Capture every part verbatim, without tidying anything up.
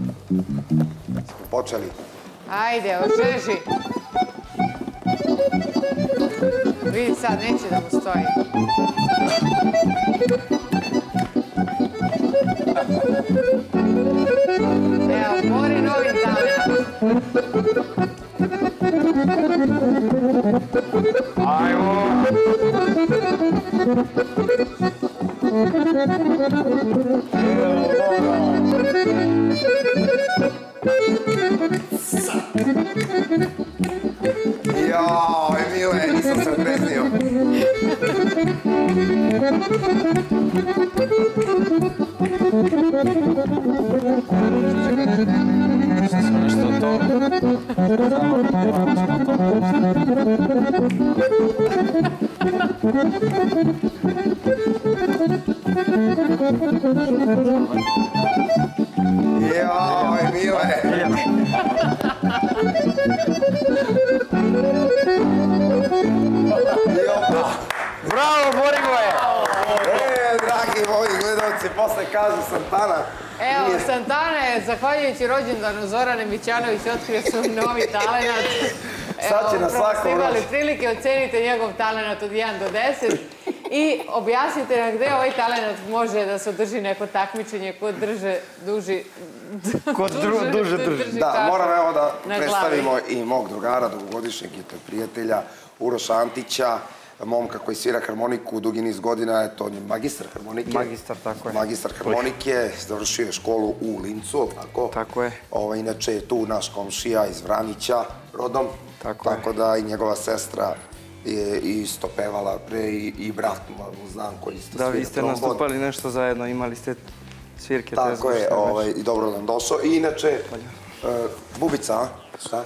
Smo počeli. Ajde, ožeži. Vidi sad, neće da mu stoji. Evo, mori novi talent. Ajmo! Joj, Mile, nisam se odreznio. Što smo nešto to... Joj, Mile. Bravo, Borivoje! E, dragi moji gledalci, posle kažu Santana. Evo, Santana je, zahvaljujući rođendanu Zorane Mićanović, otkrio svoj novi talent. Sad će na svakom Evo, imali rođu. prilike, ocenite njegov talent od jedan do deset i objasnite nam gde ovaj talent može da se održi neko takmičenje ko drže duži... Ko duže drži. Da, moram evo da predstavimo i mog drugara, dugogodišnjeg prijatelja, Uroša Antića, momka koji svira harmoniku dugi niz godina, eto, on je magistar harmonike. Magistar, tako je. Magistar harmonike, završio je školu u Lincu, tako? Tako je. Inače je tu naš komšija iz Vranića, rodom. Tako je. Tako da i njegova sestra je isto pevala pre i brat mu znam koji isto svira trombon. Da, vi ste nastupali nešto zajedno, imali ste svirke. Tako je, i dobro nam došao. I inače, Bubica, a? Šta?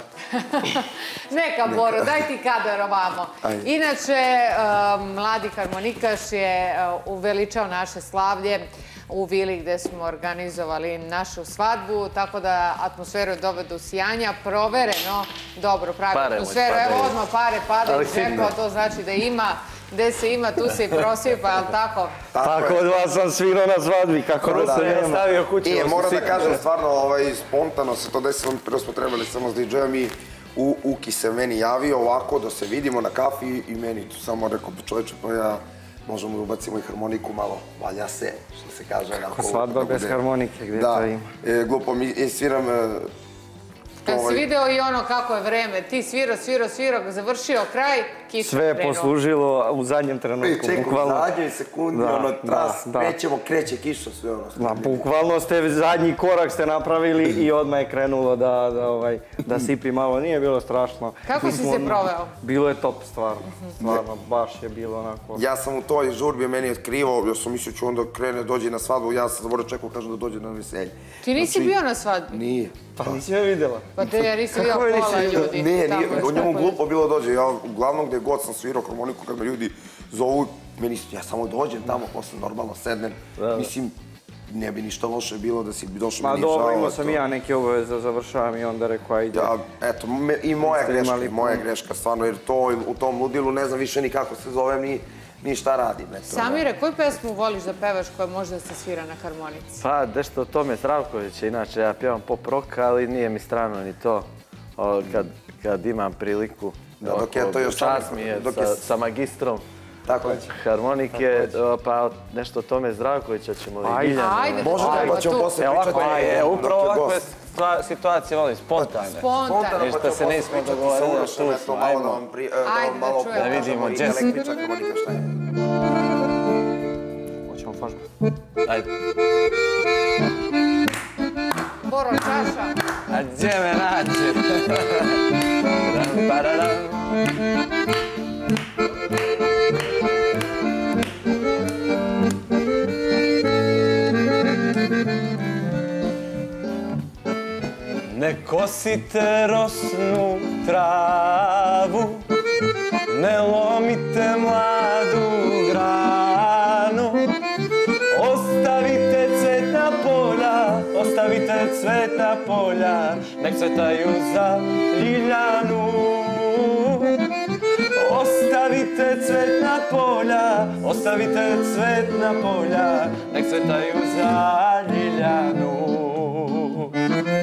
Neka, Boro, daj ti kadar ovamo. Inače, mladi harmonikaš je uveličao naše slavlje u vili gde smo organizovali našu svadbu, tako da atmosferu dovedu sjanja, provereno, dobro, pravi atmosferu. Evo odmah pare padaju iz džepa, to znači da ima, gde se ima, tu se i prosipa, ali tako? Tako od vas sam svirao na svadbi, kako da se ne stavio kući. I moram da kažem, stvarno, spontano se to desilo, prvo smo trebali samo s di džejom i Uki se meni javio ovako da se vidimo na kafi i meni tu samo rekao, čoveče, pa ja možemo da ubacimo i harmoniku malo, valja se, što se kaže. Kako svadba bez harmonike, gde to ima? Da, glupo mi sviram... Kad si video i ono kako je vreme, ti svirao, svirao, svirao, završio kraj, kiša krenuo. Sve je poslužilo u zadnjem trenutku. Čekaj, u zadnjoj sekundi, ono, tras, krećemo, kreće kiša, sve ono. Bukvalno ste zadnji korak ste napravili i odmah je krenulo da sipi malo. Nije bilo strašno. Kako si se proveo? Bilo je top, stvarno. Stvarno, baš je bilo onako... Ja sam u toj žurbi, meni je otkrivao, ja sam mislio ću onda krene, dođe na svadbu, ja sam zaboravio čekao, kažem da dođe na veselje. Ti nisi bio na svadbi? Nije. Pa nisi me videla. Pa te ja nisam bio pola ljudi. Nije, nije, o njemu glupo bilo dođe. Ja uglavnom gde god sam svirao harmoniku, kad me ljudi zovu, ja samo dođem tamo, posle normalno sednem. Mislim, ne bi ništa loše bilo da si došao meni žao. Ma dobro, imao sam i ja neke obaveze da završavam i onda rekao, ajde. Eto, i moja greška, i moja greška, stvarno, jer to u tom ludilu ne znam više ni kako se zovem, ni ni šta radim. Samire, koju pesmu voliš da pevaš koja može da se svira na harmonici? Pa, nešto o tome Zdravković, inače ja pjevam pop rock, ali nije mi strano ni to kad imam priliku. Čast mi je sa magistrom harmonike, pa nešto o tome Zdravkovića ćemo li Giljanu. Možete, pa ćemo posle pričati. Upravo ovakve situacije volim, spontane. Spontane. Ništa se nismo dogovorili da tu smo. Ajmo da vidimo jazz. Hoćemo fažbu. Ajde. Boro, čaša. A gdje me naći? Ne kosite rosnu travu, ne lomite mladu granu, ostavite cvetna polja, ostavite cvetna polja, nek cvetaju za Ljiljanu. Ostavite cvetna polja, ostavite cvetna polja, nek cvetaju za Ljiljanu.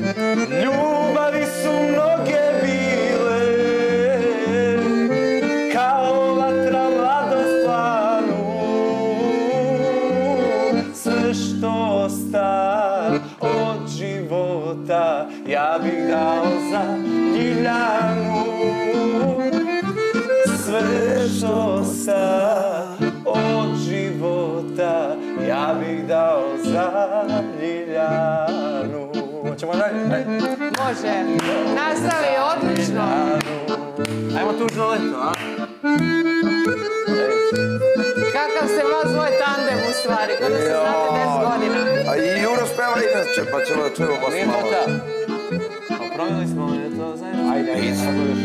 od života ja bih dao za Ljiljanu. Sve što sam od života ja bih dao za Ljiljanu. Hoćemo dalje? Ajde. Može. Nastavi odlično. Ajmo tužno leto, a? Kakav ste vas dvoje tandem u stvari, kada se znate deset godina. A i Juro speva inače, pa ćemo da čujemo vas Nije malo. to ta. A proveli smo leto zajedno. Ajde, ajde, kako još.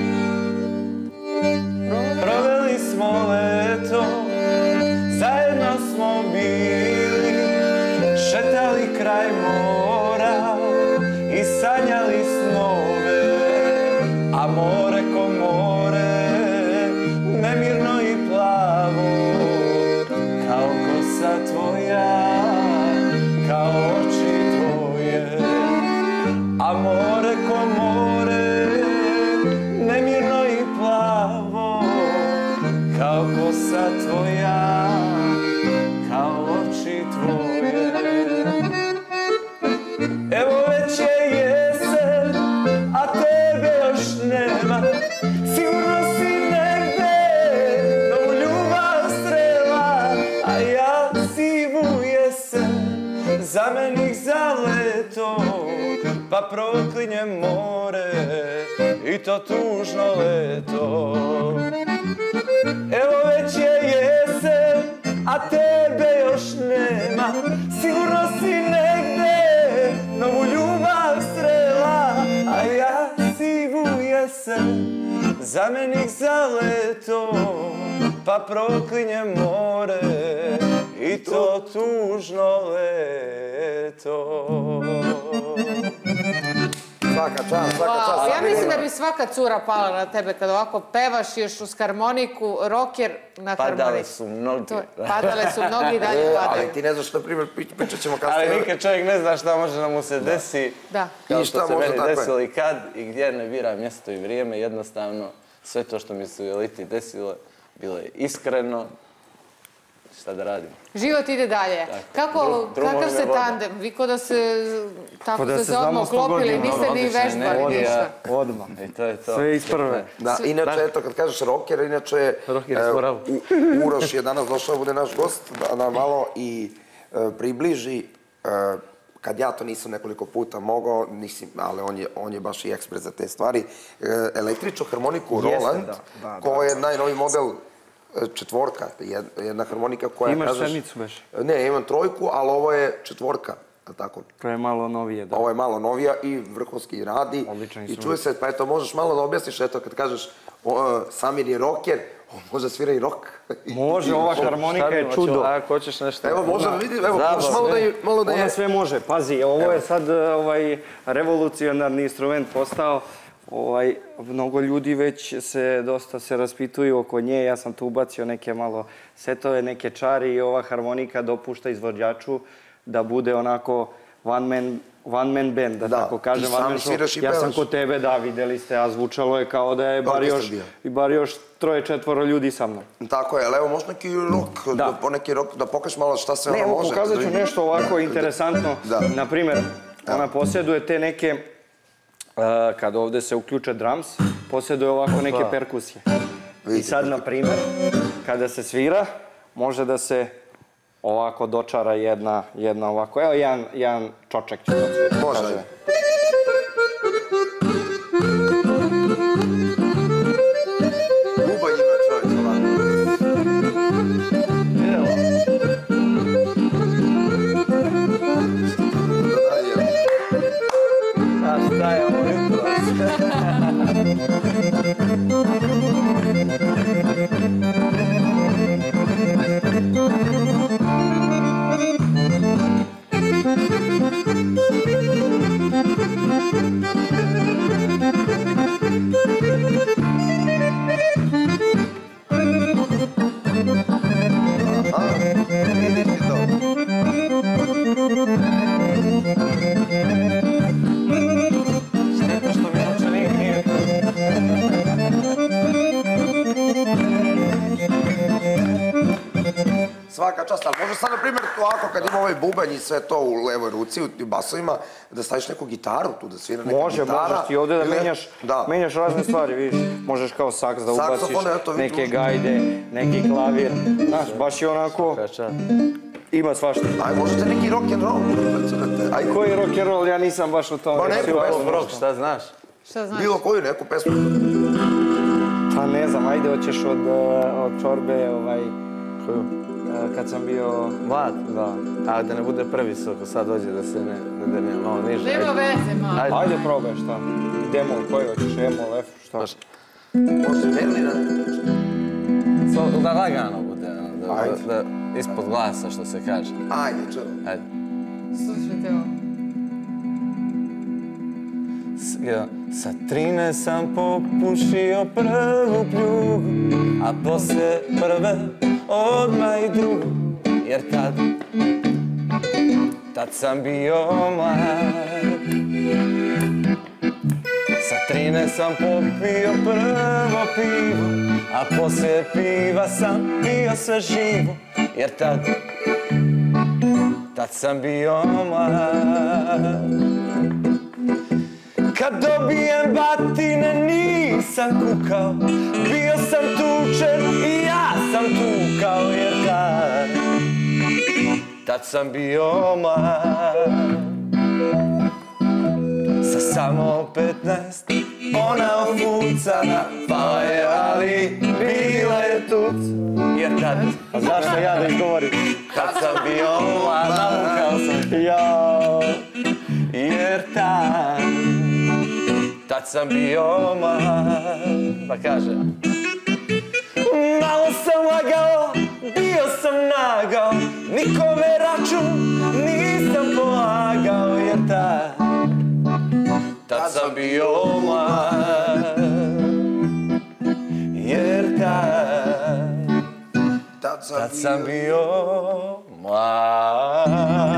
Proveli smo leto, zajedno smo bili, šetali kraj mora i sanjali snove, a more ko more, nemirno i plavo, kao kosa tvoja, kao oči tvoje, a more ko more, nemirno i plavo, kao kosa tvoja, kao oči tvoje. Evo već je jesen, a tebe još nema, sigurno si negde, novu ljubav strela, a ja sivu jesen, zamenih za leto, pa proklinjem more i to tužno leto. Evo već je jesen, a tebe još nema, sigurno si negde, novu ljubav strela, a ja sivu jesen, zamenih za leto, pa proklinjem more i to tužno leto. Svaka čast, svaka čast. Ja mislim da bi svaka cura pala na tebe kad ovako pevaš još uz harmoniku, rocker na harmoniku. Padale su mnogi. Padale su mnogi i dalje padaju. Ali ti ne znaš, na primjer, pričat ćemo kasnije. Ali nikad čovjek ne zna šta može da mu se desi. Da. Kao što se meni desilo i kad i gdje, ne bira mjesto i vrijeme. Jednostavno, sve to što mi se u Eliti desilo, bilo je iskreno. Šta da radim? Život ide dalje. Kako, kakav ste tandem? Vi ko da se, tako ste se odmah uklopili, niste ni vežbali ništa. Odmah. I to je to. Sve iz prve. Da, inače, eto, kad kažeš rocker, inače, Uroš je danas došao, bude naš gost, da nam malo i približi, kad ja to nisam nekoliko puta mogao, nisam, ali on je baš i ekspert za te stvari, električnu harmoniku Roland, koja je najnoviji model četvorka, jedna harmonika koja... Imaš sedmicu već? Ne, imam trojku, ali ovo je četvorka, tako? To je malo novije, da. Ovo je malo novija i vrhunski radi. Odličan i čuje se, pa eto, možeš malo da objasniš, eto, kad kažeš Samir je rocker, može svira i rock. Može, ova harmonika je čudo. Ako hoćeš nešto... Evo, možda vidi, evo, možeš malo da je... Ona sve može, pazi, ovo je sad revolucionarni instrument postao. Mnogo ljudi već se dosta se raspituju oko nje, ja sam tu ubacio neke malo setove, neke čari i ova harmonika dopušta izvođaču da bude onako one man band, da tako kažem. Ja sam kod tebe, da, videli ste, a zvučalo je kao da je bar još troje, četvoro ljudi sa mnom. Tako je, ali evo možda neki rock, da pokažeš malo šta sve ona može. Ne, pokazat ću nešto ovako interesantno. Naprimer, ona posjeduje te neke... Kad ovdje se uključe drums, posjeduje ovako neke perkusije. I sad, na primjer, kada se svira, može da se ovako dočara jedna ovako. Evo, jedan čoček ću da svira. Može. Luba ima čovječ ovako. Evo. A šta je ovo jutro? Aha, vidiš ti to? Šteta što mi novčanik nije. svaka čast, ali može sad, na primjer, ovako kad ima ovaj bubanj i sve to u levoj ruci, u basovima, da staviš neku gitaru tu, da svira neka može, gitara. Možeš ti ovdje da menjaš, menjaš razne stvari, vidiš. Možeš kao saks da ubaciš, neke gajde, neki klavir. Znaš, baš je onako... Ima svašta. Aj, možete neki rock'n'roll. Aj, koji rock'n'roll? Ja nisam baš u tom. Pa neku pesmu. Rock, šta znaš? Šta znaš? Bilo koju neku pesmu. Pa ne znam, ajde, hoćeš od Čorbe, ovaj... Koju? Kad sam bio... Mlad? Da. A da ne bude previsoko, sad dođe da se ne... da ne malo niže. Nema veze, malo. Ajde, probaj, šta? Demol, koji hoćeš? Emol, F, šta? Može Merlina? Da lagano bude, da ispod glasa, što se kaže. Ajde, čelo. Ajde. Slušajte ovo. Sa trine sam popušio prvu pljugu, a posle prve odmah i drugu, jer tad, tad sam bio mlad. Sa trine sam popio prvo pivo, a poslije piva sam pio sve živo, jer tad, tad sam bio mlad. Kad dobijem batine nisam kukao, bio sam tučen i ja sam tukao, jer tad, tad sam bio mlad. Sa samo petnaest ona ofucana, pala je, ali bila je tuc, jer tad, a zašto ja da izgovorim? Kad sam bio mlad, navukao sam, jao, jer tad, tad sam bio mlad, pa kaže. Malo sam lagao, bio sam nagao, nikome račun nisam polagao, jer tad, tad sam bio mlad, jer tad, tad sam bio mlad.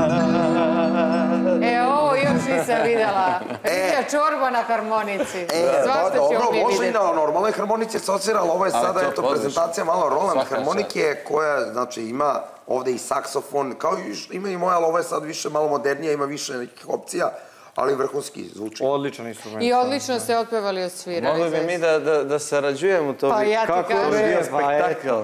E, ovo još nisam vidjela. Vidjela Čorba na harmonici. Svašta ćemo mi vidjeti. Dobro, može i na normalnoj harmonici asocira, ali ovo je sada, eto, prezentacija malo Roland harmonike, koja, znači, ima ovde i saksofon, kao ima i moja, ali ovo je sad više malo modernija, ima više nekih opcija, ali vrhunski zvuči. Odličan instrument. I odlično ste otpevali i odsvirali. Mogli bi mi da sarađujemo, to bi... Pa ja ti kažem. Kako je bio spektakl?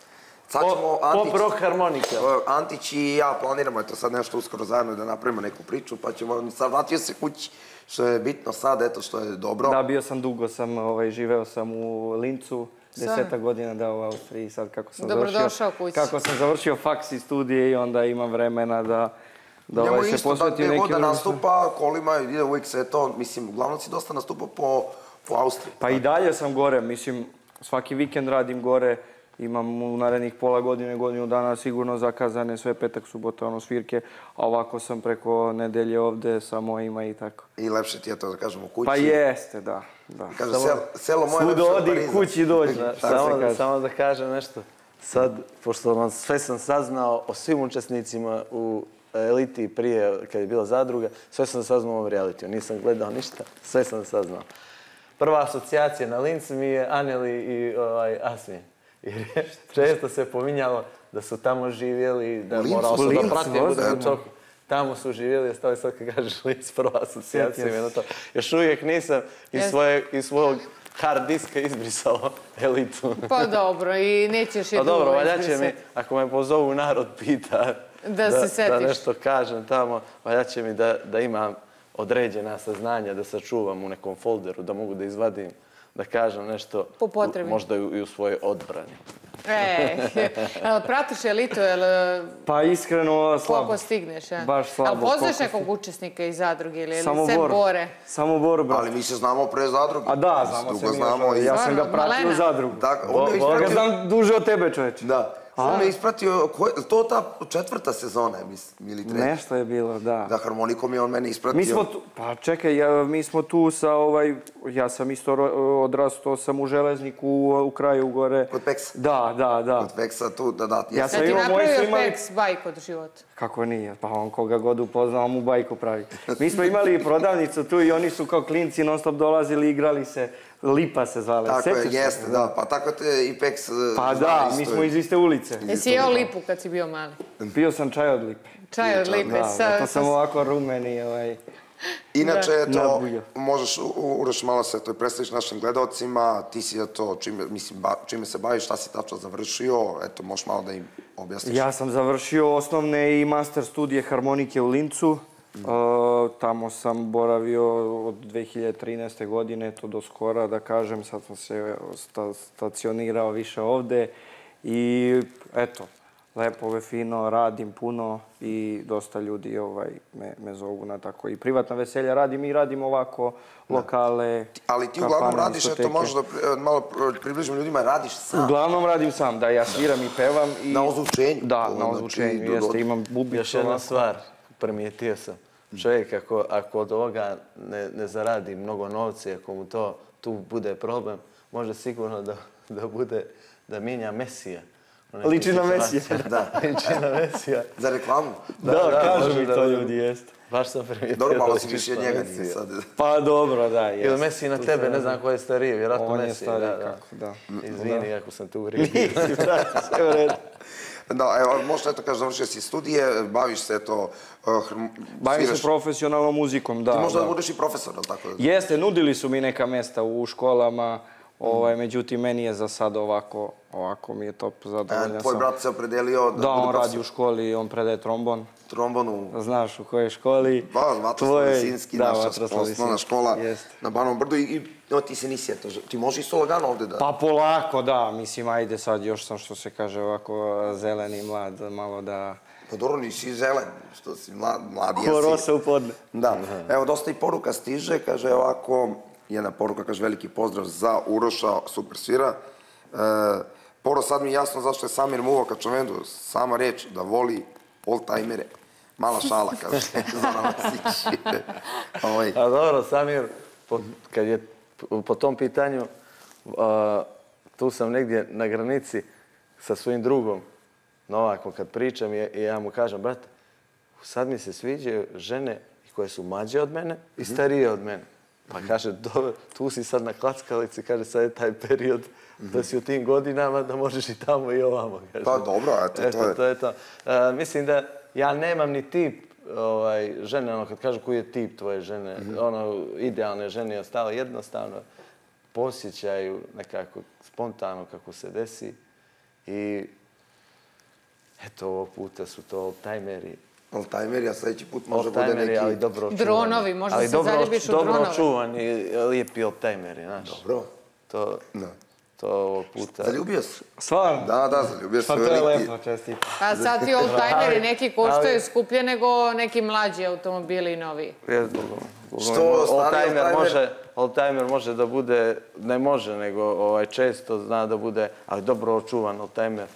Pop rock harmonika. Antić i ja planiramo, eto sad nešto uskoro zajedno da napravimo neku priču, pa ćemo, sad vratio se kući, što je bitno sad, eto što je dobro. Da, bio sam dugo, sam živeo sam u Lincu, deseta godina da u Austriji, sad kako sam završio... Dobrodošao kući. Kako sam završio faks i studije i onda imam vremena da... da se posveti neki... Njemu isto da nastupa, kolima ide uvijek sve to, mislim, uglavnom si dosta nastupa po Austriji. Pa i dalje sam gore, mislim, svaki vikend radim gore, imam u narednih pola godine, godinu dana sigurno zakazane sve petak, subota, ono svirke, a ovako sam preko nedelje ovde sa mojima i tako. I lepše ti je to da kažemo kući. Pa jeste, da. Kaže, selo moje lepše od Pariza. Svuda odi, kući dođi. Samo da kažem nešto. Sad, pošto sve sam saznao o svim učesnicima u Eliti prije, kad je bila zadruga, sve sam saznao o realitiju. Nisam gledao ništa, sve sam saznao. Prva asocijacija na Linz mi je Aneli i Asmi. Jer često se pominjalo da su tamo živjeli, da morao sam da pratim u Čoku. Tamo su živjeli, ostali sad kad kažeš Linz, prva asocijacija mi je na to. Još uvijek nisam iz svojeg hard diska izbrisao Elitu. Pa dobro, i nećeš je dugo izbrisati. Pa dobro, valja će mi, ako me pozovu narod pita da nešto kažem tamo, valja će mi da imam određena saznanja, da sačuvam u nekom folderu, da mogu da izvadim, da kažem nešto, možda i u svojoj odbrani. E, pratiš Elitu, jel... Pa iskreno slabo. Koliko stigneš, ja? Baš slabo. Ali poznaš nekog učesnika iz zadruge ili sem Bore? Samo Bor, bro. Ali mi se znamo pre zadruge. A da, znamo se mi. Ja sam ga pratio u zadrugu. Ja ga znam duže od tebe, čoveče. Da. On je ispratio, to ta četvrta sezona je, ili treća? Nešto je bilo, da. Da, harmonikom je on mene ispratio. Mi smo tu, pa čekaj, mi smo tu sa ovaj, ja sam isto odrastao sam u Železniku, u kraju gore. Kod Peksa? Da, da, da. Kod Peksa tu, da, da. Ja sam ti napravio Peks bajku od života? Kako nije, pa on koga god upoznao mu bajku pravi. Mi smo imali prodavnicu tu i oni su kao klinci non stop dolazili, igrali se. Lipa se zvale. Tako je, jeste, da. Pa tako te i Peks... Pa da, mi smo iz iste ulice. Jesi jeo lipu kad si bio mali? Pio sam čaj od lipe. Čaj od lipe. Da, to sam ovako rumeni. Inače, eto, možeš, Uroš, malo se to predstaviš našim gledalcima, ti si, eto, čime se baviš, šta si tačno završio, eto, možeš malo da im objasniš. Ja sam završio osnovne i master studije harmonike u Lincu. Tamo sam boravio od dve hiljade trinaeste. godine, to do skora, da kažem, sad sam se stacionirao više ovde i eto, lepo je, fino, radim puno i dosta ljudi me zovu na tako i privatna veselja radim i radim ovako lokale, kafane, ali ti uglavnom radiš, eto, možda malo približim ljudima, radiš sam? Uglavnom radim sam, da, ja sviram i pevam. Na ozvučenju? Da, na ozvučenju, jeste, imam bubicu. Još jedna stvar, primijetio sam. Čovjek ako od ovoga ne zaradi mnogo novca, ako mu to tu bude problem, može sigurno da bude, da mijenja Mesija. Liči na Mesija. Da, liči na Mesija. Za reklamu? Da, kažu mi to ljudi, jeste. Baš sam primijetio. Dobro, malo si više od njega nije sad. Pa dobro, da, jeste. Ili Mesiji na tebe, ne znam ko je stariji, vjerojatno Mesiji. On je stariji, kako, da. Izvini ako sam tu uvrijedio. Nisi, brate, sve u redu. Da, evo, možda eto kažeš, završio si studije, baviš se eto... Bavim se profesionalnom muzikom, da. Ti možda budeš i profesor, ali tako? Jeste, nudili su mi neka mjesta u školama, međutim, meni je za sad ovako, ovako mi je top, zadovoljan sam. Tvoj brat se opredelio... Da, on radi u školi, on predaje trombon. Trombon u... Znaš u kojoj školi. Da, Vatroslav Lisinski, naša osnovna škola na Banovom brdu i ti se nisi eto, ti možeš isto lagano ovde da... Pa polako, da, mislim, ajde sad, još sam, što se kaže, ovako zeleni mlad, malo da... Pa dobro, nisi zelen, što si mlad, jesi. Ko rosa u podne. Da, evo, dosta i poruka stiže, kaže ovako, jedna poruka, kaže veliki pozdrav za Uroša, super svira. Poro, sad mi je jasno zašto je Samir muvao ka Čovendu, sama reč da voli oldtimere. Mala šala, kaže, za Navasić. A dobro, Samir, kad je po tom pitanju, tu sam negdje na granici sa svojim drugom, Novakom, kad pričam i ja mu kažem, brate, sad mi se sviđaju žene koje su mlađe od mene i starije od mene. Pa kaže, dobro, tu si sad na klackalici, kaže, sad je taj period da si u tim godinama, da možeš i tamo i ovamo. Pa dobro, eto, to je to. Mislim da ja nemam ni tip žene, ono kad kažu koji je tip tvoje žene, ono, idealne žene i ostalo, jednostavno posjećaju nekako spontano kako se desi i eto, ovog puta su to oldtimeri. Oldtimeri, a sljedeći put može bude neki... Oldtimeri, ali dobro očuvani. Dronovi, možda se zaljubiš u dronove. Dobro očuvani, lijepi oldtimeri, znaš. Dobro. To... To ovog puta... Zaljubio si? Stvarno? Da, da, zaljubio si. Pa to je lepo, čestito. A sad ti oldtimeri neki koštaju skuplje nego neki mlađi automobili i novi. Što stari oldtimer? Oldtimer može da bude, ne može, nego često zna da bude, ali dobro očuvan oldtimer.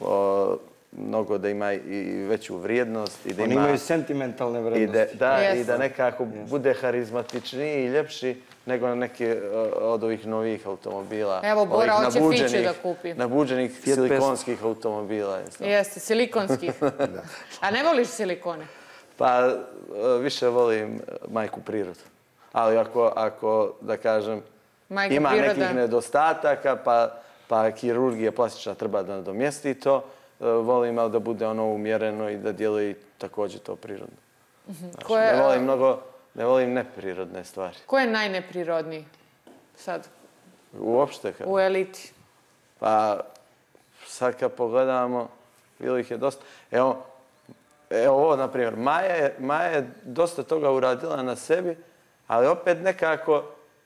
Mnogo da ima i veću vrijednost. Oni imaju sentimentalne vrijednosti. Da, i da nekako bude harizmatičniji i ljepši nego neki od ovih novih automobila. Evo, Bora hoće Fiće da kupi. Nabuđenih silikonskih automobila. Jeste, silikonskih. A ne voliš silikone? Pa, više volim majku prirodu. Ali ako, da kažem, ima nekih nedostataka, pa kirurgija plastična treba da nadomjesti to, volim da bude ono umjereno i da djeluje također to prirodno. Ne volim mnogo, ne volim neprirodne stvari. Ko je najneprirodniji sad? Uopšte kada? U eliti. Pa sad kad pogledamo, bilo ih je dosta. Evo, ovo, na primjer, Maja je dosta toga uradila na sebi, ali opet nekako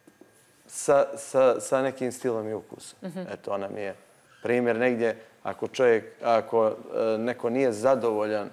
sa nekim stilom i ukusom. Eto, ona mi je primjer negdje. Ako čovjek, ako neko nije zadovoljan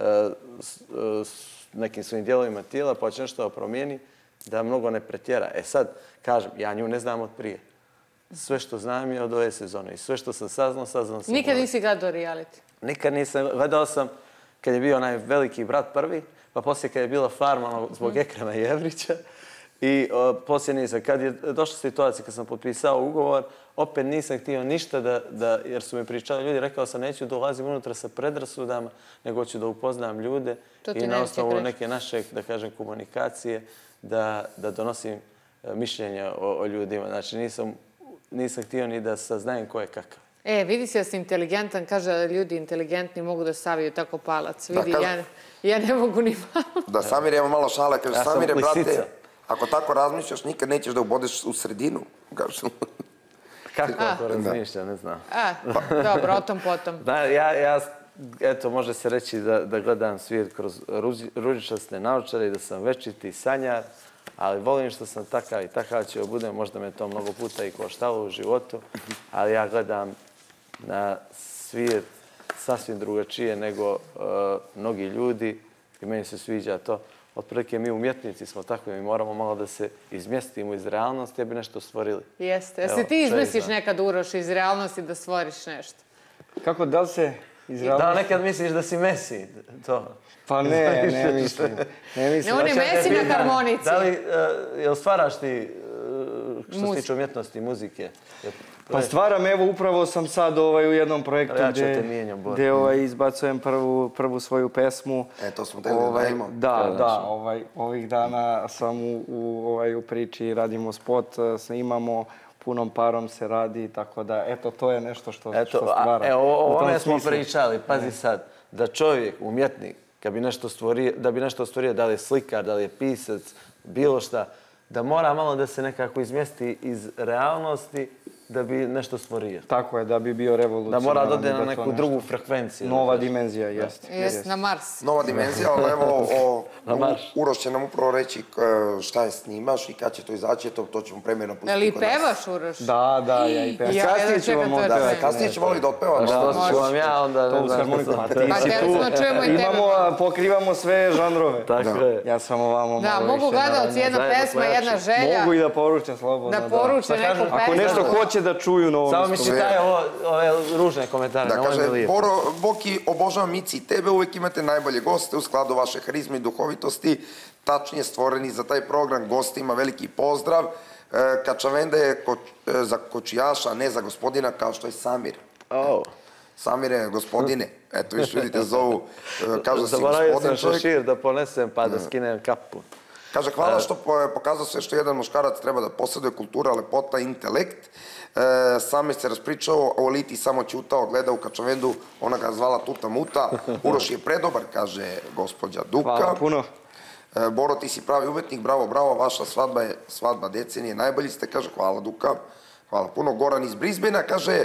s nekim svojim dijelovima tijela, pa će nešto da promijeni, da mnogo ne pretjera. E sad, kažem, ja nju ne znam od prije. Sve što znam je od ove sezone i sve što sam saznao, saznao sam... Nikad nisi gledao reality? Nikad nisam. Gledao sam kad je bio onaj veliki brat prvi, pa poslije kad je bila Farma zbog Ekrema Jevrića. I poslije nisam. Kad je došla situacija kad sam potpisao ugovor, opet nisam htio ništa da, jer su mi pričali ljudi, rekao sam neću da ulazim unutra sa predrasudama, nego ću da upoznam ljude i na osnovu neke naše, da kažem, komunikacije, da donosim mišljenja o ljudima. Znači, nisam htio ni da saznajem ko je kakav. E, vidi se da si inteligentan, kaže da ljudi inteligentni mogu da saviju tako palac. Vidi, ja ne mogu ni malo. Da, Samir, evo malo šale, kaže, Samire, brate, ako tako razmišljaš, nikad nećeš da ubodeš u sredinu. Kako to razmišlja, ne znam. Dobro, o tom potom. Ja, eto, može se reći da gledam svijet kroz ružičaste naočare i da sam večiti sanjar, ali volim što sam takav i takav ću budem, možda me to mnogo puta i koštalo u životu, ali ja gledam na svijet sasvim drugačije nego mnogi ljudi i meni se sviđa to. Otprilike mi umjetnici smo tako i mi moramo malo da se izmjestimo iz realnosti, da bi nešto stvorili. Jeste. Jesi ti izmisliš nekad, Uroš, iz realnosti da stvoriš nešto? Kako, da li se iz realnosti... Da, nekad misliš da si Messi, to. Pa ne, ne mislim. Ne, on je Messi na harmonici. Da li, jel stvaraš ti, što se tiče umjetnosti, muzike? Pa stvaram, evo, upravo sam sad u jednom projektu gdje izbacujem prvu svoju pesmu. E, to smo teli da dajemo. Da, da, ovih dana sam u priči, radimo spot, snimamo, punom parom se radi, tako da, eto, to je nešto što stvara. Evo, o ovome smo pričali, pazi sad, da čovjek, umjetnik, da bi nešto stvorio, da li je slikar, da li je pisac, bilo šta, da mora malo da se nekako izmjesti iz realnosti da bi nešto stvorio. Tako je, da bi bio revolucionaran. Da mora da ode na neku drugu frekvenciju. Nova dimenzija, jest. Jest, na Mars. Nova dimenzija, ali evo, Uroš će nam upravo reći šta je snimaš i kad će to izaći, to ćemo premjerno pustiti. Eli pevaš, Uroš? Da, da, ja i pevaš. Kasnije ću vam odpevati. Kasnije ćemo li da otpevaš? Što ću vam ja onda... To u harmoniku. Pa ti si tu. Imamo, pokrivamo sve žanrove. Tako je. Ja sam ovamo malo više. Da, mogu gledalci, jedna pesma, jedna želja. Mogu i da poruče slobodno. Da poruče neku pesmu. Ako nešto hoće da čuju na ovom Samo mi čitaj ove ružne komentare. Da, kaže, Boro, Boki, obožavam Mici i tebe, uvijek imate najbolje goste u skladu vaše harizme i duhovitosti, tačnije stvoreni za taj program. Gostima veliki pozdrav. Kačavenda je za kočijaša, a ne za gospodina, kao što je Samir. Samire, gospodine, eto viš vidite zovu, kaže da si gospodin čovjek. Zaboravio sam šešir da ponesem pa da skinem kapu. Kaže, hvala što pokazao sve što jedan muškarac treba da posjeduje: kultura, lepota, intelekt. Samir se raspričao, o Liti samo ćutao, gleda u Kačavendu, ona ga zvala Tuta Muta. Uroš je predobar, kaže gospođa Duka. Hvala puno. Boro, ti si pravi umetnik, bravo, bravo, vaša svadba je svadba decenije, najbolji ste, kaže, hvala Duka. Hvala puno. Goran iz Brisbanea, kaže,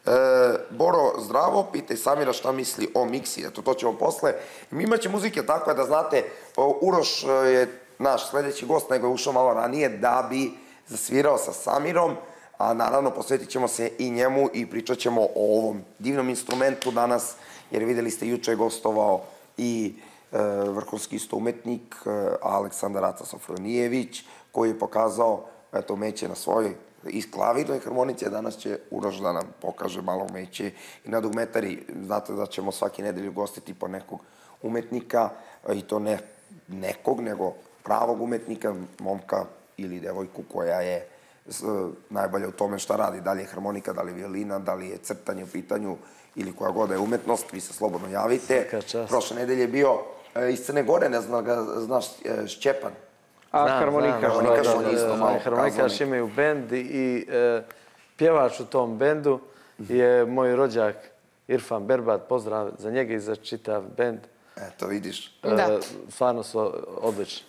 Boro, zdravo, pitaj Samira šta misli o miksi, eto, to ćemo posle. Mi imaće muzike tako da znate, Uroš je naš sljedeći gost, nego je ušao malo ranije da bi zasvirao sa Samirom, a naravno posvetit ćemo se i njemu i pričat ćemo o ovom divnom instrumentu danas, jer vidjeli ste, juče je gostovao i vrhunski isto umetnik Aleksandar Aca Sofronijević, koji je pokazao, eto, umeće na svojoj iz klavirnoj harmonici, a danas će Uroš da nam pokaže malo umeće i na dugmetari. Znate da ćemo svaki nedelju gostiti po nekog umetnika, i to ne nekog, nego pravog umetnika, momka ili devojku koja je najbolja u tome šta radi. Da li je harmonika, da li je violina, da li je crtanje u pitanju ili koja god je umetnost, vi se slobodno javite. Prošle nedelje je bio iz Crne Gore, ne znam ga, znaš, Šćepan. A, harmonikaš. Harmonikaš, on isto malo pokazao. Harmonikaš imaju bend i pjevač u tom bendu je moj rođak Irfan Berbat, pozdrav za njega i za čitav bend. Eto, vidiš. Stvarno su odlični.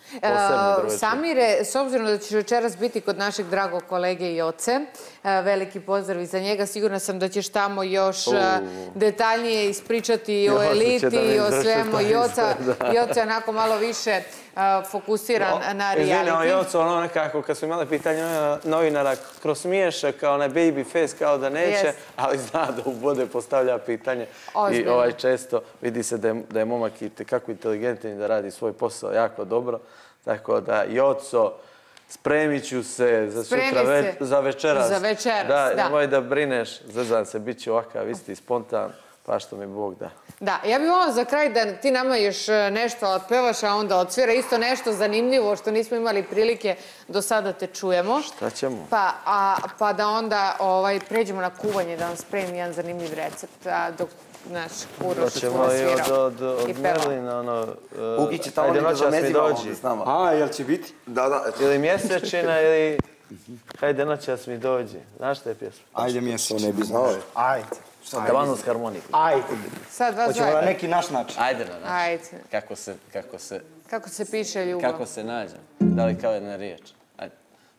Samire, s obzirom da ćeš večeras biti kod našeg dragog kolege Joce, veliki pozdrav i za njega. Sigurna sam da ćeš tamo još detaljnije ispričati o Eliti, o svemu. Joca je onako malo više fokusiran na reality. Izvini, Joco, ono nekako, kad smo imali pitanje novinara, kroz smiješak, kao onaj baby face, kao da neće, ali zna da u bode postavlja pitanje. I ovaj često vidi se da je momak i tekako inteligentan i da radi svoj posao jako dobro. Tako da, Joco, spremit ću se za sutra, za večeras. Za večeras, da. Da, nemoj da brineš, zezam se, bit će ovakav isti spontan, pa što mi Bog da. Da, ja bih volila za kraj da ti nama još nešto otpevaš, a onda odsvira isto nešto zanimljivo što nismo imali prilike do sada te čujemo. Šta ćemo? Pa da onda pređemo na kuvanje, da vam spremim jedan zanimljiv recept. Dok naš Uroš ćemo i od Merlina, ono... Uki će tamo da zamezima ovdje s nama. A, jel će biti? Da, da. Ili Mjesečina, ili... Hajde noćas mi dođi. Znaš te pjesme? Ajde Mjesečina. Ne bi znao. Ajde. Tavan uz harmoniku. Ajde. Sad vas Hoćemo na neki naš način. Ajde na naš. Ajde. Kako se... Kako se... Kako se piše ljubav? Kako se nađem. Da li kao jedna riječ? Ajde.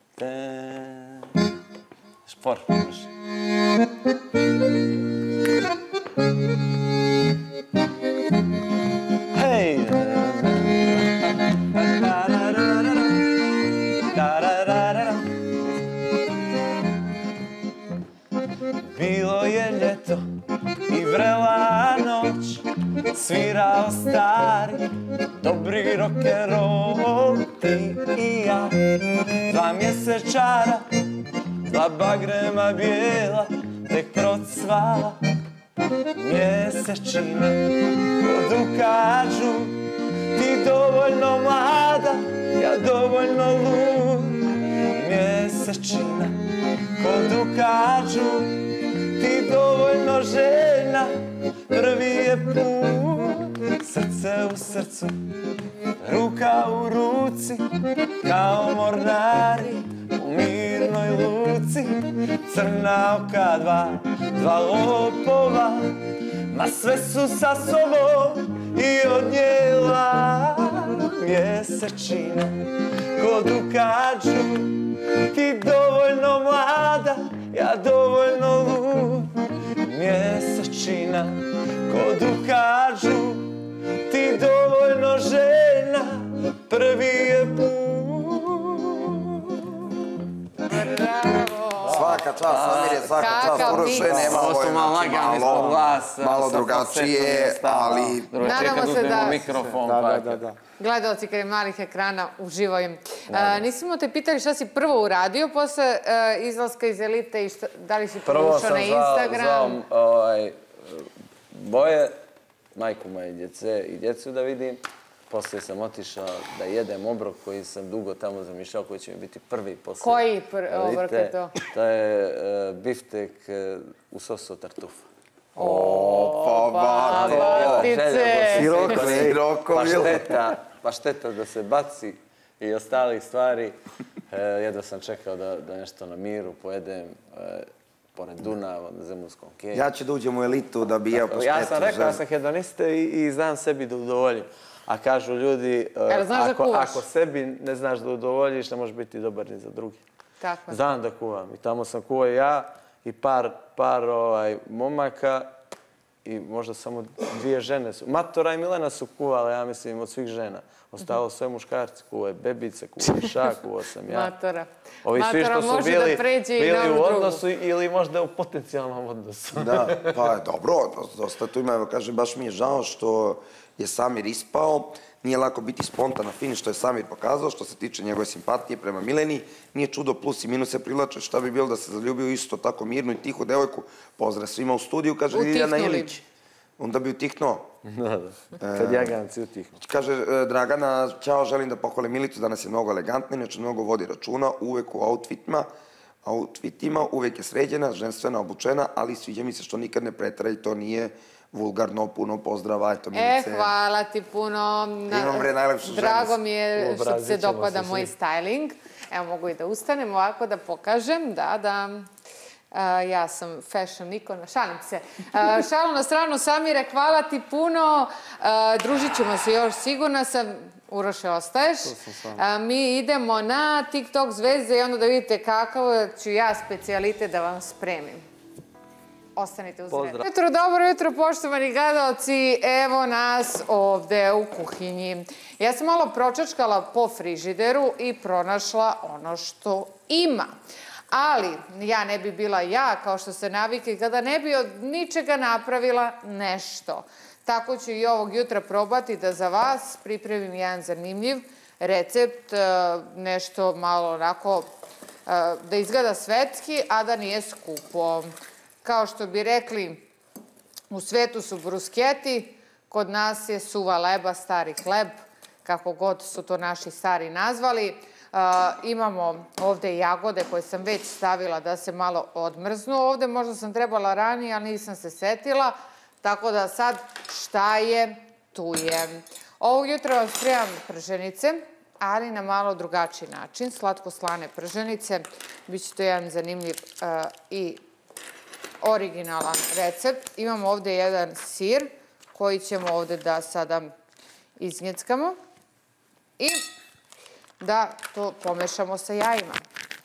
Špor, može. Hej! Bilo je ljeto i vrela noć, svirao stari, dobri rock'n'roll, ti i ja. Dva mjesečara, dva bagrema bijela, tek procvala mjesečina. Kod ukažu, ti dovoljno mlada, ja dovoljno lud. Mjesečina, kod ukažu, ti dovoljno žena, prvi je put. Srce u srcu, ruka u ruci, kao mornari u mirnoj luci. Crna oka dva, dva lopova, ma sve su sa sobom i odnijela. Mjesečina, kod ukažu, ti dovoljno mlada, ja dovoljno lud. Mjesečina, kod ukažu, ti dovoljno žena, prvi je put. Bravo! Svaka čast, Samir je svaka čast, Uroše, nema ovo je malo drugačije, ali... Nadamo se da... mikrofon, da, da, da. Gledalci kraj malih ekrana uživaju. Nismo te pitali šta si prvo uradio posle izlaska iz Elite i da li si porušao na Instagram? Prvo sam zvao Boje, majku moje djece i djecu da vidim. Poslije sam otišao da jedem obrok koji sam dugo tamo zamišljao, koji će mi biti prvi poslije. Koji obrok je to? To je biftek u sosu tartufa. O, pa batice! Siroko, siroko. Pa šteta da se baci i ostalih stvari. Jedva sam čekao da nešto na miru pojedem pored Dunava, na Zemunskom kenju. Ja ću da uđem u Elitu da bi jeo po štetu. Ja sam rekao da sam hedonista i znam sebi da udovoljim. A kažu ljudi, ako sebi ne znaš da udovoljiš, ne možeš biti dobar ni za drugi. Tako. Znam da kuvam. I tamo sam kuvao ja i par momaka i možda samo dvije žene su. Matora i Milena su kuvale, ja mislim, od svih žena. Ostalo sve muškarci, kuvao bebice, kuvao Ša, kuvao sam ja. Matora. Ovi svi što su bili u odnosu ili možda u potencijalnom odnosu. Da, pa dobro, dosta tu ima, kažem, baš mi je žao što je Samir ispao. Nije lako biti spontan na finiš, što je Samir pokazao, što se tiče njegove simpatije prema Mileni. Nije čudo, plus i minuse privlače. Šta bi bilo da se zaljubio isto tako mirnu i tihu devojku? Pozdrav svima u studiju, kaže Ljiljana Ilić. Onda bi utihnuo. Da, da. Kad jaganci utihnu. Kaže Dragana, ćao, želim da pohvalim Milicu, danas je mnogo elegantna, inače mnogo vodi računa, uvek u outfitima, outfitima, uvek je sređena, ženstvena, obučena, ali sviđa mi se što nikad ne pretara i to nije vulgarno, puno pozdrava, eto Milice. E, hvala ti puno. Imam bre najlepšu ženu. Drago mi je što se dopada moj styling. Evo, mogu i da ustanem ovako da pokažem, da, da. Ja sam fashion ikona, šalim se. Šalu na stranu, Samire, hvala ti puno. Družit ćemo se još, sigurna sam. Uroše, ostaješ. Mi idemo na TikTok zvezde i onda da vidite kakav ću ja specijalite da vam spremim. Ostanite uz mene. Jutro, dobro jutro, poštovani gledalci. Evo nas ovde u kuhinji. Ja sam malo pročačkala po frižideru i pronašla ono što ima. Ali ja ne bi bila ja, kao što se navikli, kada ne bi od ničega napravila nešto. Tako ću i ovog jutra probati da za vas pripremim jedan zanimljiv recept, nešto malo onako da izgleda svetski, a da nije skupo. Kao što bi rekli, u svetu su brusketi, kod nas je suva leba, stari hleb, kako god su to naši stari nazvali. Imamo ovde jagode koje sam već stavila da se malo odmrznu. Ovde možda sam trebala ranije, ali nisam se setila. Tako da sad šta je, tu je. Ovog jutra vam spremam prženice, ali na malo drugačiji način. Slatko-slane prženice. Biće to jedan zanimljiv i originalan recept. Imamo ovde jedan sir koji ćemo ovde da sada izgnjeckamo i da to pomešamo sa jajima.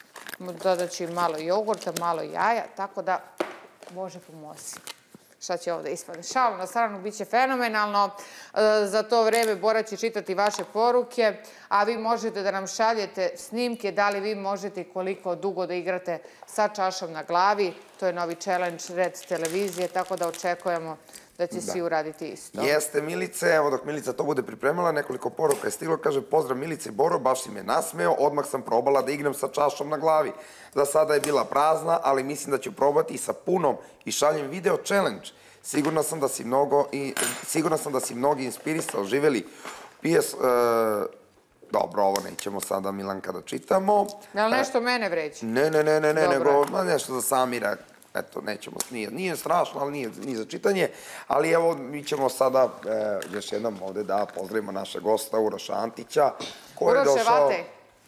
Dodat ću i malo jogurta, malo jaja, tako da Bože pomozi. Šta će ovde ispadne? Šalu na stranu, bit će fenomenalno. Za to vreme Bora će čitati vaše poruke, a vi možete da nam šaljete snimke, da li vi možete i koliko dugo da igrate sa čašom na glavi. To je novi challenge Red televizije, tako da očekujemo da će svi uraditi isto. Jeste, Milice, evo dok Milica to bude pripremala, nekoliko poruka je stiglo, kaže pozdrav Milice i Boro, baš si me nasmeo, odmah sam probala da igram sa čašom na glavi. Za sada je bila prazna, ali mislim da ću probati i sa punom i šaljem video challenge. Sigurna sam da si mnogo i sigurna sam da si mnogi inspirisao, živeli. P S Dobro, ovo nećemo sada, Milanka, da čitamo. Je li nešto mene vreći? Ne, ne, ne, ne, ne, nego nešto za Samira. Eto, nećemo, nije strašno, ali nije ni za čitanje. Ali evo, mi ćemo sada još jednom ovde da pozdravimo našeg gosta, Uroša Antića. Uroše, vate.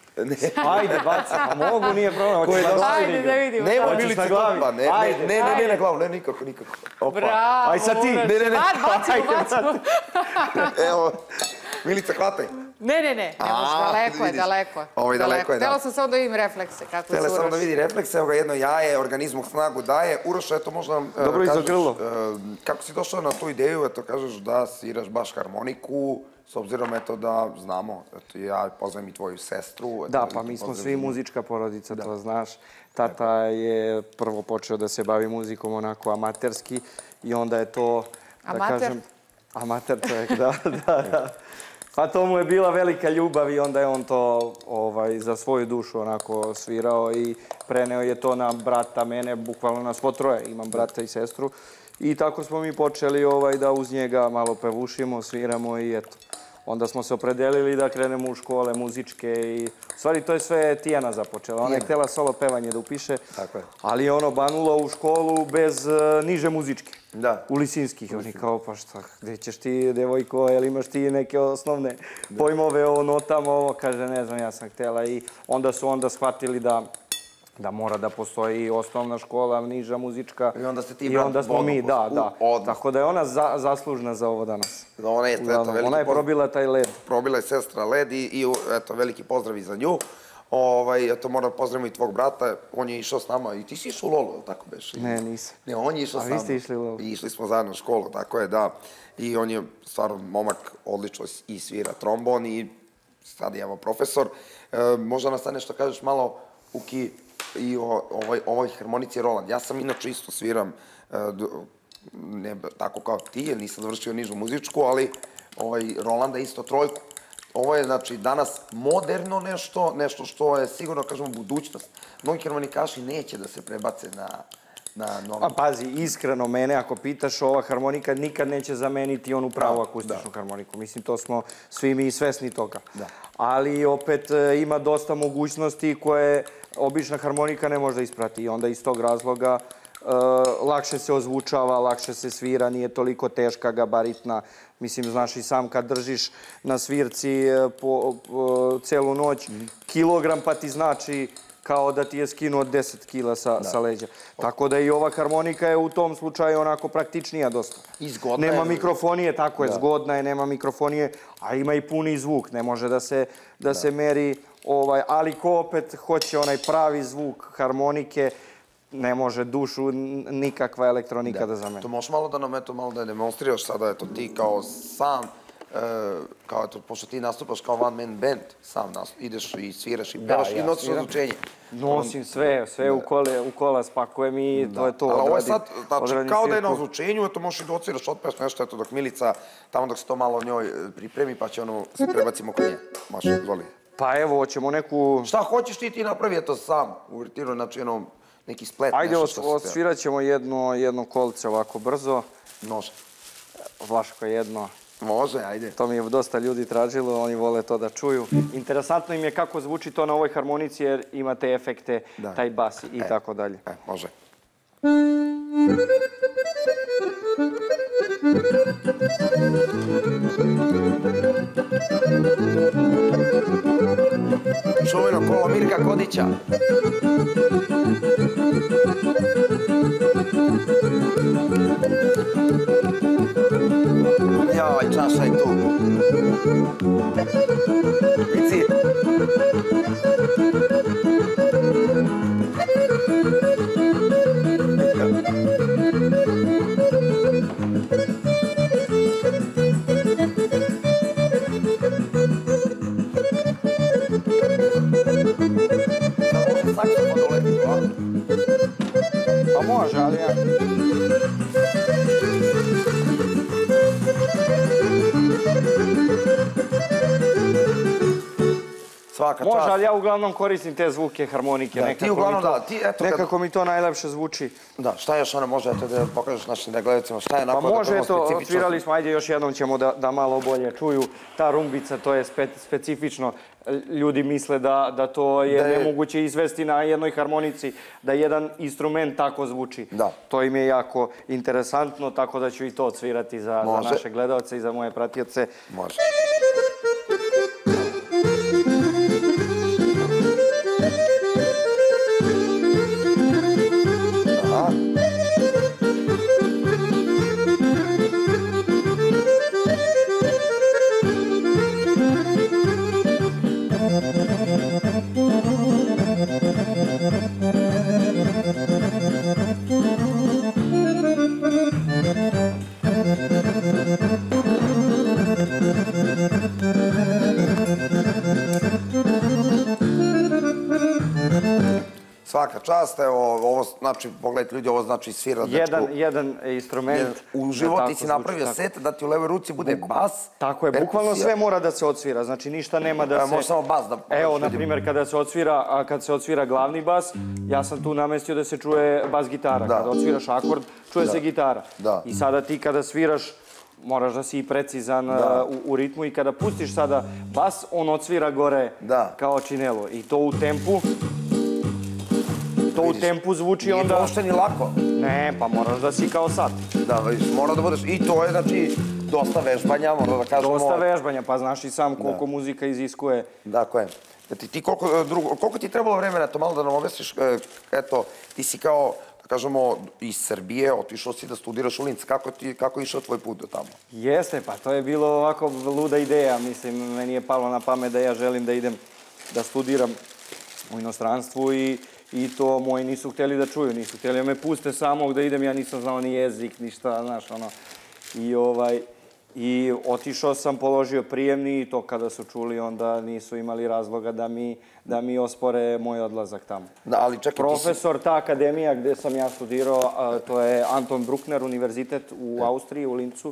Ajde, baci, pa mogu, nije problem. Ajde da vidimo. Nema Milici topa, ne, ne, ne, ne, glavu, ne, nikako, nikako. Bravo, aj sad ti. Uroše. Ne, ne, ne. Bacimo, bacimo. Evo, Milica, hvataj. Ne, ne, ne, ne može, daleko je, daleko. Ovo je daleko je, da. Htjela sam samo da vidim reflekse, kako se Uroš. Htjela sam da vidi reflekse, evo ga jedno jaje, organizmu snagu daje. Uroš, eto možda dobro iza grlo. Kako si došao na tu ideju, eto kažeš da sviraš baš harmoniku, s obzirom eto da znamo, eto ja poznajem i tvoju sestru. Da, pa mi smo svi muzička porodica, to znaš. Tata je prvo počeo da se bavi muzikom onako amaterski i onda je to, da kažem... Amater čovjek, da, da, da. Pa to mu je bila velika ljubav i onda je on to za svoju dušu onako svirao i preneo je to na brata, mene, bukvalno nas po troje, imam brata i sestru. I tako smo mi počeli da uz njega malo pevušimo, sviramo i eto. Onda smo se opredelili da krenemo u škole muzičke i... U stvari, to je sve Tijana započela. Ona je htjela solo pevanje da upiše, ali je ono banulo u školu bez niže muzičke. Da. U Lisinskih. Oni kao, pa šta, gde ćeš ti, devojko, jel imaš ti neke osnovne pojmove o notama, ovo, kaže, ne znam, ja sam htjela. I onda su onda shvatili da da mora da postoji osnovna škola, niža muzička. I onda ste ti i onda smo mi, da, da. Tako da je ona zaslužna za ovo danas. Ona je, eto, veliki... Ona je probila taj led. Probila je sestra led i, eto, veliki pozdrav i za nju. Eto, moram pozdravimo i tvog brata, on je išao s nama i ti si išao u Lolu, ili tako beš? Ne, nisam. Ne, on je išao s nama. A vi ste išli u Lolu? Išli smo zajedno u školu, tako je, da. I on je stvarno momak, odlično i svira trombon i sad je evo profesor. Možda nas sad nešto kažeš malo, Uki, i o ovoj harmonici Roland. Ja sam inače isto sviram, ne tako kao ti, jer nisam završio nižu muzičku, ali Rolanda isto trojku. Ovo je, znači, danas moderno nešto, nešto što je sigurno, kažemo, budućnost. Mnogi harmonikaši neće da se prebace na novu. A pazi, iskreno mene, ako pitaš, ova harmonika nikad neće zameniti onu pravu akustičnu harmoniku. Mislim, to smo svi mi svesni toga. Ali opet ima dosta mogućnosti koje obična harmonika ne može da isprati. I onda iz tog razloga lakše se ozvučava, lakše se svira, nije toliko teška, gabaritna. Mislim, znaš i sam kad držiš na svirci celu noć kilogram, pa ti znači kao da ti je skinuo deset kila sa leđa. Tako da i ova harmonika je u tom slučaju onako praktičnija dosta. I zgodna je. Nema mikrofonije, tako je, zgodna je, nema mikrofonije, a ima i puni zvuk. Ne može da se meri, ali ko opet hoće onaj pravi zvuk harmonike, ne može dušu nikakva elektronika da zameni. To možeš malo da nam, eto, malo da demonstriraš sada, eto, ti kao sam, kao, eto, pošto ti nastupaš kao one man band, sam ideš i sviraš i pevaš i nosiš ozvučenje. Nosim sve, sve u kola spakujem i to je to. Ali ovo je sad, znači, kao da je na ozvučenju, eto, možeš i da odsviraš, otpevaš nešto, eto, dok Milica, tamo dok se to malo njoj pripremi, pa će ono, se prebacimo kod nje. Maša, izvoli. Pa evo, hoćemo neku... Šta hoćeš ti ti napravi, eto, sam, uvertiru, znači, ono, neki splet, ajde, odsvirat ćemo jedno kolce ovako brzo. Može. Vlaško jedno. Može, ajde. To mi je dosta ljudi tražilo, oni vole to da čuju. Interesantno im je kako zvuči to na ovoj harmonici jer ima te efekte, taj bas i tako dalje. E, može. Čuveno kolo Mirka Kodića. Joj, čaša je tu. Vici. Pa može, ali ja... Svaka čast. Može, ali ja uglavnom koristim te zvuke, harmonike. Da, ti uglavnom da, ti eto... Nekako mi to najlepše zvuči. Da, šta još ono može, eto da pokažeš našim gledalcima, šta je Pa onako da može, prvo eto, specifično? odsvirali smo, ajde još jednom ćemo da malo bolje čuju. Ta rumbica, to je specifično. Ljudi misle da to je nemoguće izvesti na jednoj harmonici, da jedan instrument tako zvuči. Da. To im je jako interesantno, tako da ću i to odsvirati za naše gledalce i za moje pratioce. Može. Svaka čast, evo, ovo znači, pogledajte ljudi, ovo znači svira dečku. Jedan instrument. U život ti si napravio set da ti u levoj ruci bude bas. Tako je, bukvalno sve mora da se odsvira, znači ništa nema da se... Može samo bas da... Evo, na primjer, kada se odsvira, kad se odsvira glavni bas, ja sam tu namestio da se čuje bas gitara. Kada odsviraš akord, čuje se gitara. I sada ti kada sviraš, moraš da si i precizan u ritmu i kada pustiš sada bas, on odsvira gore kao činelo. I to u tempu... To u tempu zvuči onda... Nije uopšte ni lako. Ne, pa moraš da si kao sad. Da, mora da budeš... I to je, znači, dosta vežbanja, mora da kažemo... Dosta vežbanja, pa znaš i sam koliko muzika iziskuje. Dakle, ti koliko ti je trebalo vremena, to malo da nam objasniš, eto, ti si kao, da kažemo, iz Srbije, otišao si da studiraš u Linz. Kako je išao tvoj put do tamo? Jeste, pa to je bilo ovako luda ideja. Mislim, meni je palo na pamet da ja želim da idem da studiram u inostranstvu i I to moji nisu htjeli da čuju, nisu htjeli da me puste samog da idem, ja nisam znao ni jezik, ništa, znaš, ono. I ovaj, i otišao sam, položio prijemni i to kada su čuli, onda nisu imali razloga da mi, da mi ospore moj odlazak tamo. Da, ali čekaj, Profesor, ta akademija gdje sam ja studirao, to je Anton Bruckner univerzitet u Austriji, u Lincu.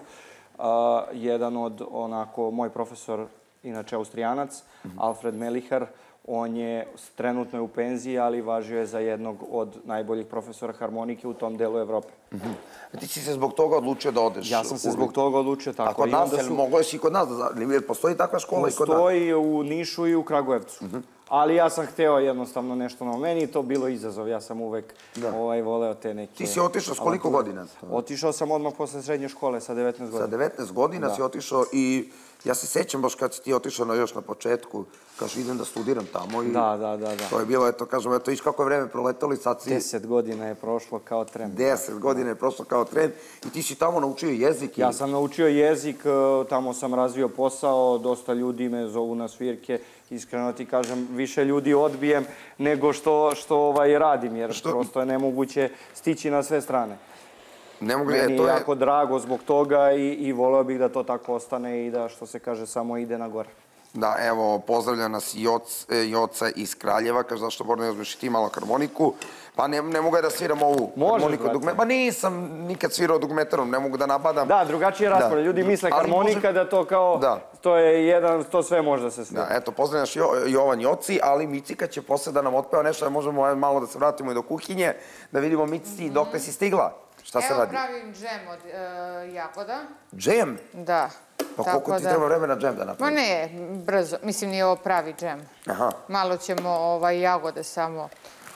Jedan od, onako, moj profesor, inače Austrijanac, Alfred Melichar, on je trenutno u penziji, ali važio je za jednog od najboljih profesora harmonike u tom delu Evrope. Ti si se zbog toga odlučio da odeš? Ja sam se zbog toga odlučio, tako. A kod nas, jel mogo jesi i kod nas? Postoji takva škola i kod nas? Postoji u Nišu i u Kragujevcu. Ali ja sam hteo jednostavno nešto novo. Meni je to bilo izazov, ja sam uvek voleo te neke... Ti si otišao s koliko godina? Otišao sam odmah posle srednje škole sa devetnaest godina. Sa devetnaest godina si otišao i ja se sećam baš kad si ti otišao još na početku, kažu idem da studiram tamo i... Da, da, da. To je bilo, eto, kažem, eto, iš kako je vreme proletalo i sad si... Deset godina je prošlo kao tren. Deset godina je prošlo kao tren i ti si tamo naučio jezik i... Ja sam naučio jezik, tamo sam razvio posao, dosta ljudi me zovu na svirke. Iskreno ti kažem, više ljudi odbijem nego što radim, jer prosto je nemoguće stići na sve strane. Meni je jako drago zbog toga i voleo bih da to tako ostane i da, što se kaže, samo ide na gore. Da, evo, pozdravlja nas Joca iz Kraljeva, kaže zašto Bor ne uzmeš i ti malo harmoniku. Pa ne mogu ja da sviram ovu harmoniku dugmetarom. Pa nisam nikad svirao dugmetarom, ne mogu da napadam. Da, drugačije raspored. Ljudi misle harmonika da to kao, to je jedan, to sve može da se svira. Da, eto, pozdravlja nas Jovan Joci, ali Micika će posle da nam otpeva nešto, da možemo malo da se vratimo i do kuhinje, da vidimo Mici dokle si stigla. Šta se radi? Evo pravim džem od jagoda. Džem? Da. Pa koliko ti treba vremena džem da napraviš? Ma ne, brzo. Mislim, nije ovo pravi džem. Malo ćemo jagode samo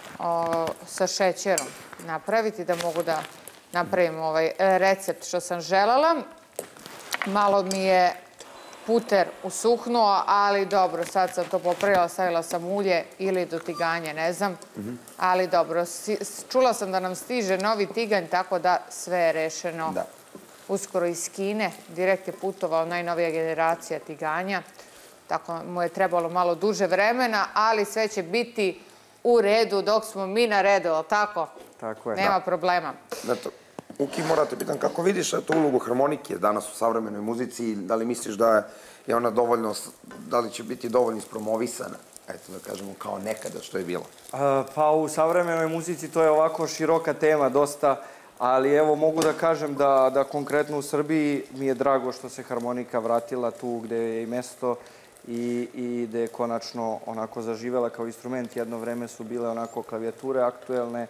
sa šećerom napraviti, da mogu da napravim ovaj recept što sam želela. Malo mi je puter usuknuo, ali dobro, sad sam to popravila, stavila sam ulje ili do tiganja, ne znam. Ali dobro, čula sam da nam stiže novi tiganj, tako da sve je rešeno. Uskoro iz Kine, direkt je putovao najnovija generacija tiganja. Tako mu je trebalo malo duže vremena, ali sve će biti u redu dok smo mi na redu, ali tako? Tako je. Nema problema. Uki, morate pitan, kako vidiš tu ulogu harmonike danas u savremenoj muzici? Da li misliš da je ona dovoljno, da li će biti dovoljno ispromovisana? Eto da kažemo kao nekada što je bilo. Pa u savremenoj muzici to je ovako široka tema dosta, ali evo mogu da kažem da konkretno u Srbiji mi je drago što se harmonika vratila tu gde je i mesto i gde je konačno onako zaživela kao instrument. Jedno vreme su bile onako klavijature aktuelne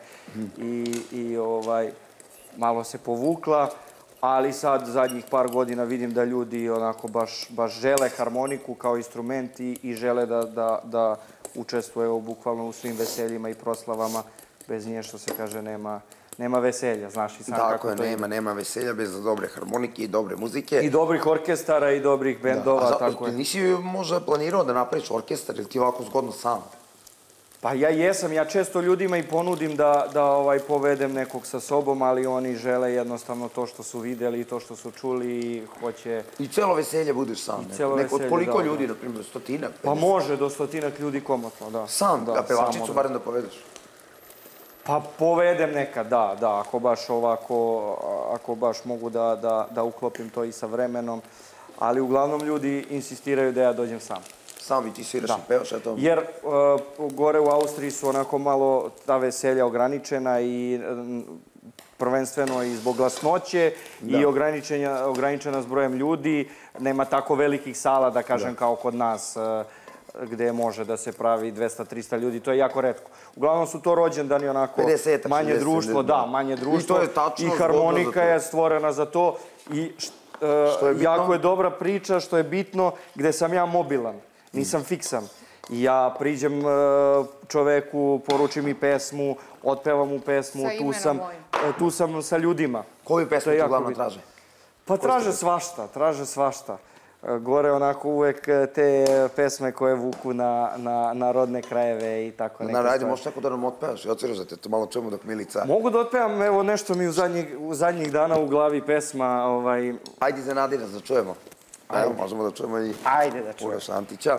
i malo se povukla, ali sad zadnjih par godina vidim da ljudi onako baš žele harmoniku kao instrument i žele da učestvuje bukvalno u svim veseljima i proslavama. Bez nje, što se kaže, nema veselja, znaš i sam kako to je. Tako je, nema veselja bez dobre harmonike i dobre muzike. I dobrih orkestara i dobrih bendova, tako je. A nisi možda planirao da napraviš orkestar ili ti ovako zgodno sam? Pa ja jesam, ja često ljudima i ponudim da povedem nekog sa sobom, ali oni žele jednostavno to što su videli i to što su čuli i hoće... I celo veselje budeš sam? I celo veselje, da. Od koliko ljudi, na primjer, stotinak? Pa može, do stotinak ljudi komotno, da. Sam? A pevačicu barem da povedeš? Pa povedem nekad, da, da, ako baš ovako, ako baš mogu da uklopim to i sa vremenom, ali uglavnom ljudi insistiraju da ja dođem sam. Sam i ti sviraš i pevaš, eto? Jer gore u Austriji su onako malo ta veselja ograničena i prvenstveno i zbog glasnoće i ograničena s brojem ljudi. Nema tako velikih sala, da kažem, kao kod nas, gde može da se pravi dvesta do trista ljudi. To je jako retko. Uglavnom su to rođendani onako manje društvo, da, manje društvo. I harmonika je stvorena za to. I jako je dobra priča, što je bitno, gde sam ja mobilan. Nisam fiksan. I ja priđem čoveku, poručim i pesmu, otpevam mu pesmu, tu sam sa ljudima. Koju pesmu ti uglavnom traže? Pa traže svašta, traže svašta. Gore onako uvek te pesme koje vuku na rodne krajeve i tako neke stvari. Ajde, možeš tako da nam otpevaš i odsviraš da te to malo čujemo dok Milica... Mogu da otpevam, evo nešto mi u zadnjih dana u glavi pesma. Ajde, iznenadi nas da čujemo. Evo, možemo da čujemo i Uroš Antića.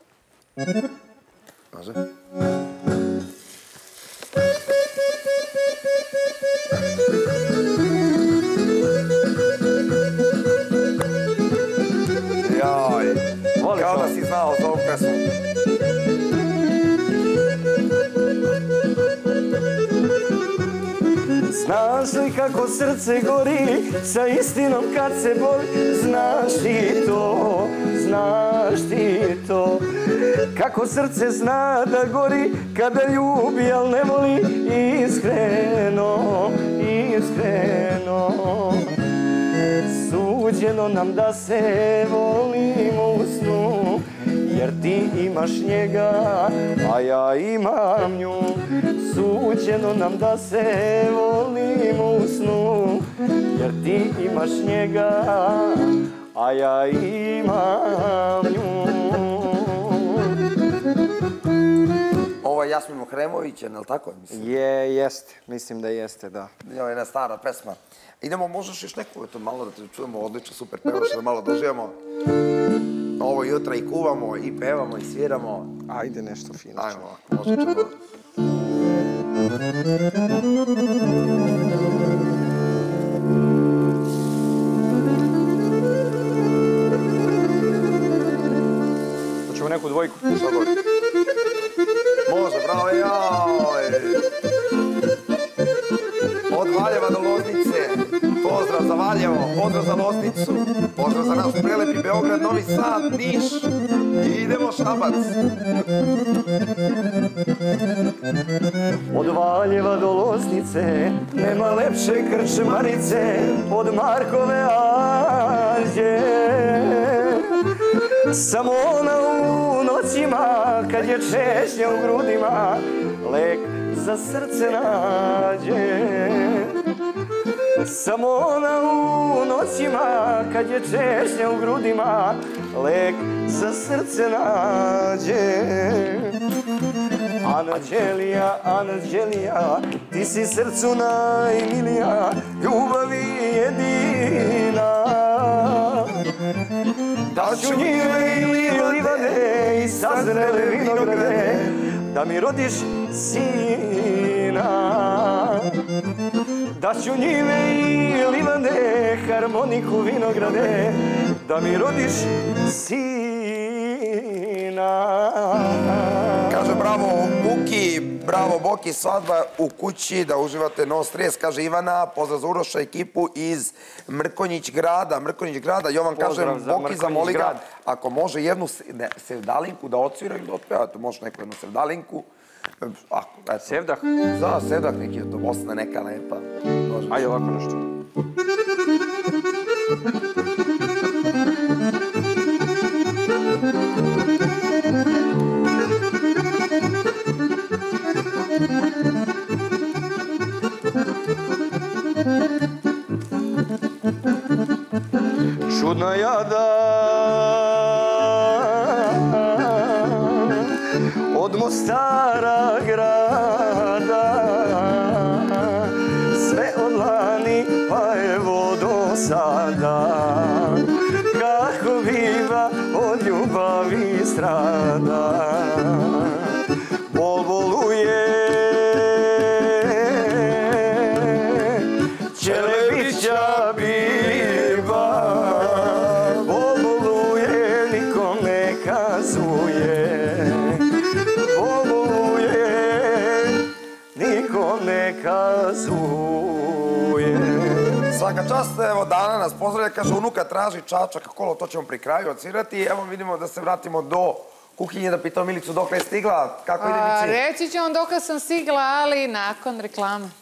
Može? Joj, kao da si znao za ovu pesmu. Znaš li kako srce gori sa istinom kad se boli? Znaš ti to, znaš ti to. Kako srce zna da gori kada ljubi, al ne voli iskreno, iskreno. Suđeno nam da se volimo u snu, jer ti imaš njega, a ja imam nju. Suđeno nam da se volimo u snu, jer ti imaš njega, a ja imam nju. Ovo je Jasmin Ohremović, je li tako? Je, jeste. Mislim da jeste, da. Ovo je jedna stara pesma. Idemo, možeš još neku, eto, malo da te čujemo, odlično, super pevaš, da malo doživamo. Ovo jutra i kuvamo, i pevamo, i sviramo. Ajde, nešto fino. Ajmo, možda ćemo. Hoćemo neku dvojku? Šta god. Može, bravo, joj! Od Valjeva do Loznice, pozdrav za Valjevo, pozdrav za Loznicu, pozdrav za naš prelepi Beograd, Novi Sad, Niš i idemo Šabac. Od Valjeva do Loznice nema lepše krčmarice od Markove Anđe. Samo ona u noćima kad je češnja u grudima lek za srce nađe. Samo ona u noćima, kad je češnja u grudima, lek za srce nađe. Anđelija, Anđelija, ti si srcu najmilija, ljubavi jedina. Da ću njive ili livade i sazrele vinograde, da mi rodiš sina. Da ću njive i livade, harmoniku vinograde, da mi rodiš sina. Kaže bravo Buki, bravo Boki, svadba u kući, da uživate no stres, kaže Ivana, pozdrav za Uroša ekipu iz Mrkonjić grada, Mrkonjić grada, Jovan kaže Boki zamoli ga, ako može jednu sevdalinku da odsvira ili da otpevate, može neku jednu sevdalinku. Sevdah? Da, sevdah neki je to, Bosna neka lepa. Ajde ovako nešto. Čudna jada od Mostara grada, sve od lani pa evo do sada, kako biva od ljubavi strada. Bol boluje, Čelebića biva, bol boluje, nikom ne kazuje. Bol boluje, nikom ne kazuje. Svaka čast, evo Dana nas pozdravlja, kaže unuka traži čačak, kolo, to ćemo pri kraju odsvirati. Evo vidimo da se vratimo do kuhinje, da pitao Milicu dok je stigla. Kako ide Mici? Reći ću vam dok sam stigla, ali nakon reklame.